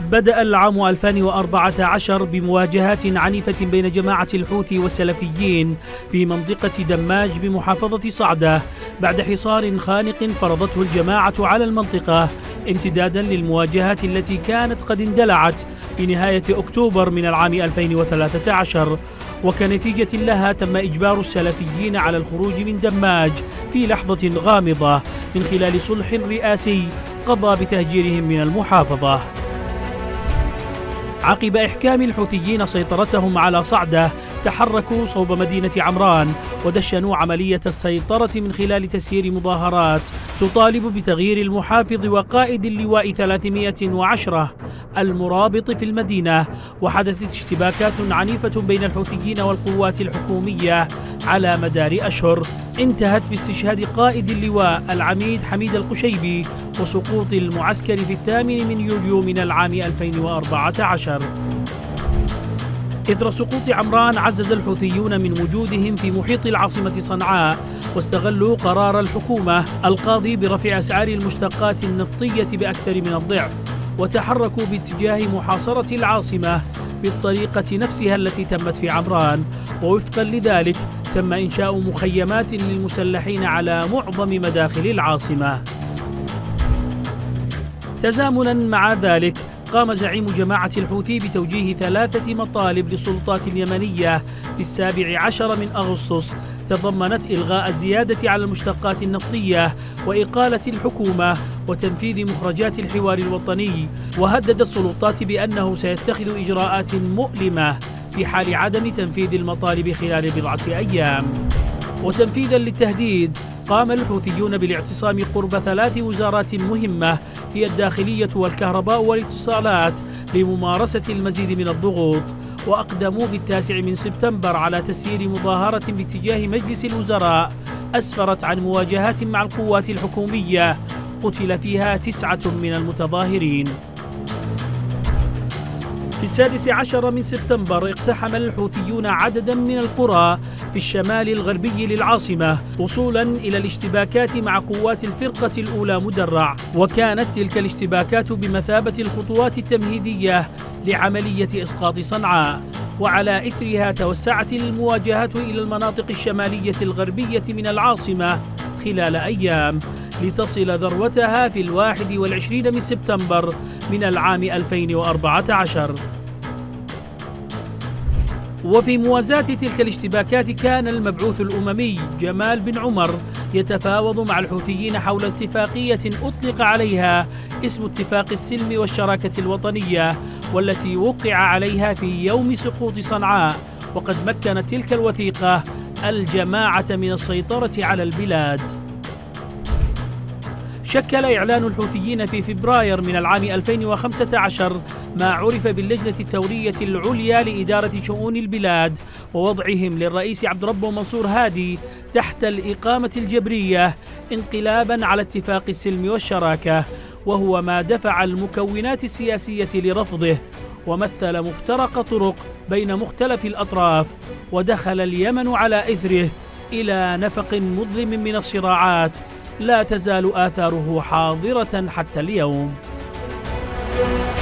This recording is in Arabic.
بدأ العام 2014 بمواجهات عنيفة بين جماعة الحوثي والسلفيين في منطقة دماج بمحافظة صعدة بعد حصار خانق فرضته الجماعة على المنطقة امتدادا للمواجهات التي كانت قد اندلعت في نهاية أكتوبر من العام 2013. وكنتيجة لها تم إجبار السلفيين على الخروج من دماج في لحظة غامضة من خلال صلح رئاسي قضى بتهجيرهم من المحافظة. عقب إحكام الحوثيين سيطرتهم على صعدة تحركوا صوب مدينة عمران ودشنوا عملية السيطرة من خلال تسيير مظاهرات تطالب بتغيير المحافظ وقائد اللواء 310 المرابط في المدينة. وحدثت اشتباكات عنيفة بين الحوثيين والقوات الحكومية على مدار أشهر انتهت باستشهاد قائد اللواء العميد حميد القشيبي وسقوط المعسكر في 8 من يوليو من العام 2014. إثر سقوط عمران عزز الحوثيون من وجودهم في محيط العاصمة صنعاء واستغلوا قرار الحكومة القاضي برفع أسعار المشتقات النفطية بأكثر من الضعف وتحركوا باتجاه محاصرة العاصمة بالطريقة نفسها التي تمت في عمران. ووفقا لذلك تم إنشاء مخيمات للمسلحين على معظم مداخل العاصمة. تزامنا مع ذلك قام زعيم جماعة الحوثي بتوجيه 3 مطالب للسلطات اليمنية في 17 من أغسطس تضمنت إلغاء الزيادة على المشتقات النفطية وإقالة الحكومة وتنفيذ مخرجات الحوار الوطني. وهدد السلطات بأنه سيتخذ إجراءات مؤلمة في حال عدم تنفيذ المطالب خلال بضعة أيام. وتنفيذا للتهديد قام الحوثيون بالاعتصام قرب 3 وزارات مهمة هي الداخلية والكهرباء والاتصالات لممارسة المزيد من الضغوط. وأقدموا في 9 من سبتمبر على تسيير مظاهرة باتجاه مجلس الوزراء أسفرت عن مواجهات مع القوات الحكومية قتل فيها 9 من المتظاهرين. في 16 من سبتمبر اقتحم الحوثيون عددا من القرى في الشمال الغربي للعاصمة وصولا إلى الاشتباكات مع قوات الفرقة الأولى مدرع. وكانت تلك الاشتباكات بمثابة الخطوات التمهيدية لعملية إسقاط صنعاء. وعلى إثرها توسعت المواجهات إلى المناطق الشمالية الغربية من العاصمة خلال أيام لتصل ذروتها في 21 من سبتمبر من العام 2014. وفي موازاة تلك الاشتباكات كان المبعوث الأممي جمال بن عمر يتفاوض مع الحوثيين حول اتفاقية أطلق عليها اسم اتفاق السلم والشراكة الوطنية والتي وقع عليها في يوم سقوط صنعاء. وقد مكنت تلك الوثيقة الجماعة من السيطرة على البلاد. شكل إعلان الحوثيين في فبراير من العام 2015 ما عرف باللجنة الثورية العليا لإدارة شؤون البلاد ووضعهم للرئيس عبد ربه منصور هادي تحت الإقامة الجبرية انقلابا على اتفاق السلم والشراكة، وهو ما دفع المكونات السياسية لرفضه ومثل مفترق طرق بين مختلف الأطراف. ودخل اليمن على إثره إلى نفق مظلم من الصراعات لا تزال آثاره حاضرة حتى اليوم.